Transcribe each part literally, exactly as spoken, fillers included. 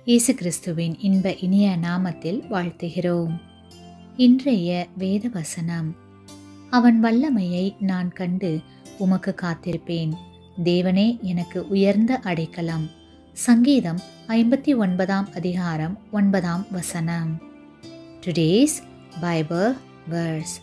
இயேசு கிறிஸ்துவின் இன்ப இனிய நாமத்தில் வாழ்த்துகிறோம். இன்றைய வேத வசனம், அவன் வல்லமையை நான் கண்டு உமக்கு காத்திருப்பேன். தேவனே எனக்கு உயர்ந்த அடைக்கலம். சங்கீதம் ஐம்பத்தி ஒன்பதாம் அதிகாரம் ஒன்பதாம் வசனம். Today's Bible verse.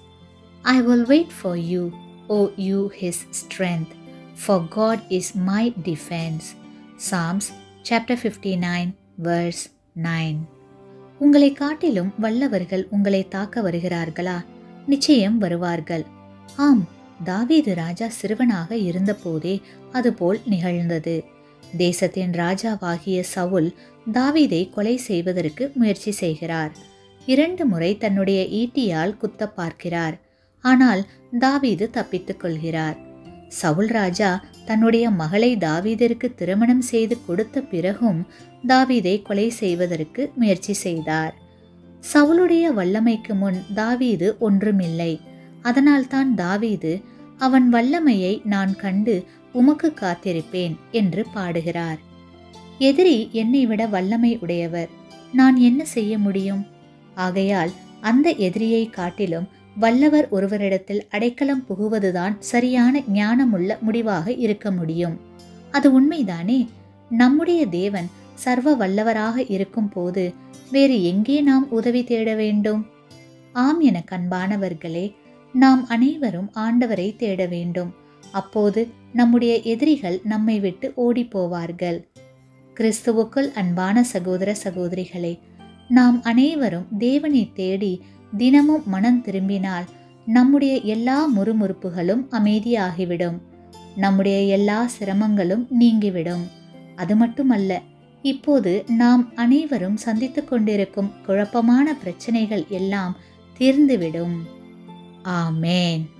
I will wait for you, O you his strength, for God is my defense. Psalms chapter fifty-nine verse nine. உங்களை காட்டிலும் வல்லவர்கள் உங்களை தாக்க வருகிறார்களா? நிச்சயம் வருவார்கள். ஆம், தாவீது ராஜா சிறுவனாக இருந்தபோதே அதுபோல் நிகழ்ந்தது. தேசத்தின் ராஜாவாகிய சவுல் தாவீதை கொலை செய்வதற்கு முயற்சி செய்கிறார். இரண்டு முறை தன்னுடைய ஈட்டியால் குத்த பார்க்கிறார். ஆனால் தாவீது தப்பித்துக் கொள்கிறார். சவுல் ராஜா தன்னுடைய மகளை தாவீதிற்கு திருமணம் செய்து கொடுத்த பிறகும் தாவீதை கொலை செய்வதற்கு முயற்சி செய்தார். சவுலுடைய வல்லமைக்கு முன் தாவீது ஒன்றுமில்லை. அதனால்தான் தாவீது, அவன் வல்லமையை நான் கண்டு உமக்கு காத்திருப்பேன் என்று பாடுகிறார். எதிரி என்னை விட வல்லமை உடையவர், நான் என்ன செய்ய முடியும்? ஆகையால் அந்த எதிரியை காட்டிலும் வல்லவர் ஒருவரிடத்தில் அடைக்கலம் புகுவதுதான் சரியான ஞானமுள்ள முடிவாக இருக்க முடியும். அது உண்மைதானே? நம்முடைய தேவன் சர்வ வல்லவராக இருக்கும் போது வேறு எங்கே நாம் உதவி தேட வேண்டும்? ஆம், என அன்பானவர்களே, நாம் அனைவரும் ஆண்டவரை தேட வேண்டும். அப்போது நம்முடைய எதிரிகள் நம்மை விட்டு ஓடி போவார்கள். கிறிஸ்துவுக்குள் அன்பான சகோதர சகோதரிகளே, நாம் அனைவரும் தேவனை தேடி தினமும் மனம் திரும்பினால் நம்முடைய எல்லா முறுமுறுப்புகளும் அமைதியாகிவிடும். நம்முடைய எல்லா சிரமங்களும் நீங்கிவிடும். அது மட்டுமல்ல, இப்போது நாம் அனைவரும் சந்தித்து கொண்டிருக்கும் குழப்பமான பிரச்சனைகள் எல்லாம் தீர்ந்துவிடும். ஆமேன்.